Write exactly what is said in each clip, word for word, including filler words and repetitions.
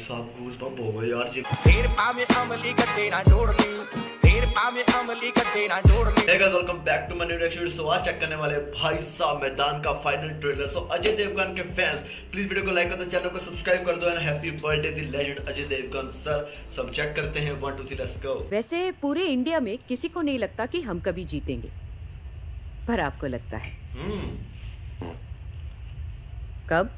साहब गूज़बम्प हो गए यार ये। Welcome back to my new reaction. So आज चेक करने वाले भाई साहब मैदान का final trailer. So Ajay Devgn के फैंस प्लीज वीडियो को लाइक कर दो, चैनल को सब्सक्राइब कर दो and happy birthday the legend Ajay Devgn sir. So हम चेक करते हैं one two three let's go. वैसे पूरे इंडिया में किसी को नहीं लगता कि हम कभी जीतेंगे, पर आपको लगता है। हम्म कब?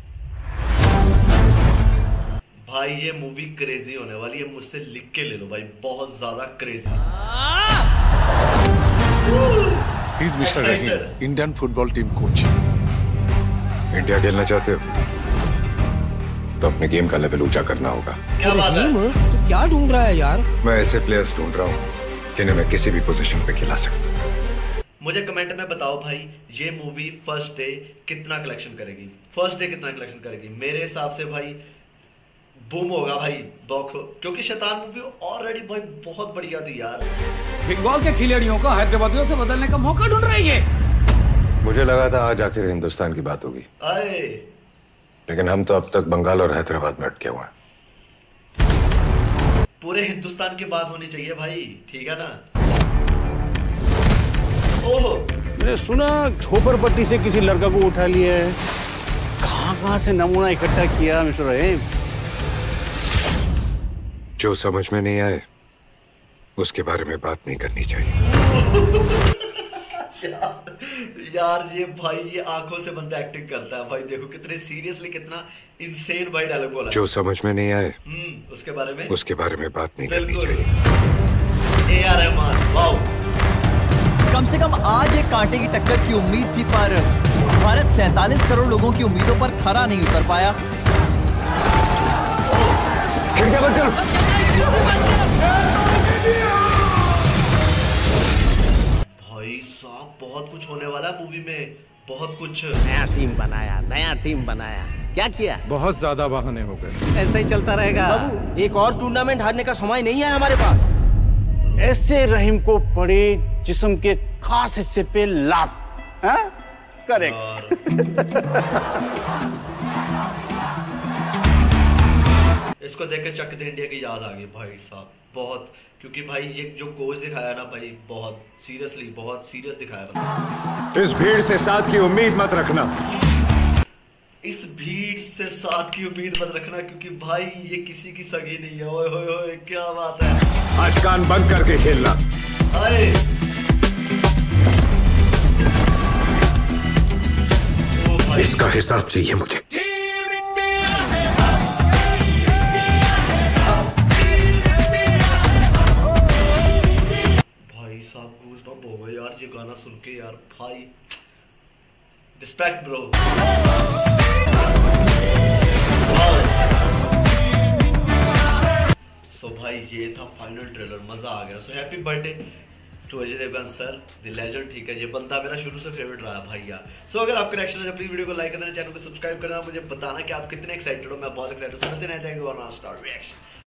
भाई ये मूवी क्रेजी होने वाली है, मुझसे लिख के ले लो भाई, बहुत ज्यादा crazy. He is mister Rahim, Indian football team coach. India खेलना चाहते हो तो अपने गेम का लेवल ऊंचा करना होगा। क्या बात है? तो क्या ढूंढ रहा है यार? मैं ऐसे प्लेयर्स ढूंढ रहा हूँ जिन्हें मैं किसी भी पोजीशन पे खिला सकूं। मुझे कमेंट में बताओ भाई ये मूवी फर्स्ट डे कितना कलेक्शन करेगी, फर्स्ट डे कितना कलेक्शन करेगी। मेरे हिसाब से भाई बूम होगा भाई बॉक्स, क्योंकि शैतान मूवी ऑलरेडी भाई बहुत बढ़िया थी यार। बंगाल के खिलाड़ियों को हैदराबादियों से बदलने का मौका ढूंढ रही है। मुझे लगा था आज आखिर हिंदुस्तान की बात होगी, आए लेकिन हम तो अब तक बंगाल और हैदराबाद में अटके हुए हैं। पूरे हिंदुस्तान की बात होनी चाहिए भाई, ठीक है ना। ओहो, मैंने सुना झोपड़पट्टी से किसी लड़का को उठा लिया है। कहां कहां से नमूना इकट्ठा किया मिस्टर रहीम? जो समझ में नहीं आए उसके बारे में बात नहीं करनी चाहिए। यार, यार ये भाई ये आंखों से बंदा एक्टिंग करता है भाई, देखो कितने सीरियसली कितना इंसेन भाई डायलॉग बोला। जो समझ में नहीं आए हम्म उसके बारे में उसके बारे में बात नहीं करनी चाहिए। A R Rahman wow. कम से कम आज एक कांटे की टक्कर की उम्मीद थी, पर भारत सैतालीस करोड़ लोगों की उम्मीदों पर खरा नहीं उतर पाया। भाई साहब बहुत कुछ होने वाला है मूवी में, बहुत कुछ। नया टीम बनाया, नया टीम बनाया, क्या किया? बहुत ज्यादा बहाने हो गए। ऐसा ही चलता रहेगा बाबू। एक और टूर्नामेंट हारने का समय नहीं है हमारे पास। ऐसे रहीम को पड़े जिस्म के खास हिस्से पे लात। करेक्ट। इसको देख के चक दे इंडिया की याद आ गई भाई साहब बहुत, क्योंकि भाई ये जो कोच दिखाया ना भाई बहुत सीरियसली बहुत सीरियस दिखाया। इस भीड़ से साथ की उम्मीद मत रखना, इस भीड़ से साथ की उम्मीद मत रखना, क्योंकि भाई ये किसी की सगी नहीं है। ओए होए होए क्या बात है। आज कान बंद करके खेलना। अरे ओ भाई इसका हिसाब चाहिए मुझे। भाई साहब गूज़बम्प हो गए यार ये गाना सुन के यार भाई। Respect bro. सो भाई ये था फाइनल ट्रेलर, मजा आ गया। So happy birthday to Ajay Devgn sir the legend. ठीक है, ये बंदा मेरा शुरू से फेवरेट रहा भाई यार। सो so, अगर आपका रिएक्शन है प्लीज वीडियो को लाइक करना, चैनल को सब्सक्राइब करना, मुझे बताना कि आप कितने एक्साइटेड हो। मैं बहुत एक्साइटेड हूं। सुनते रहते हैं रिएक्शन।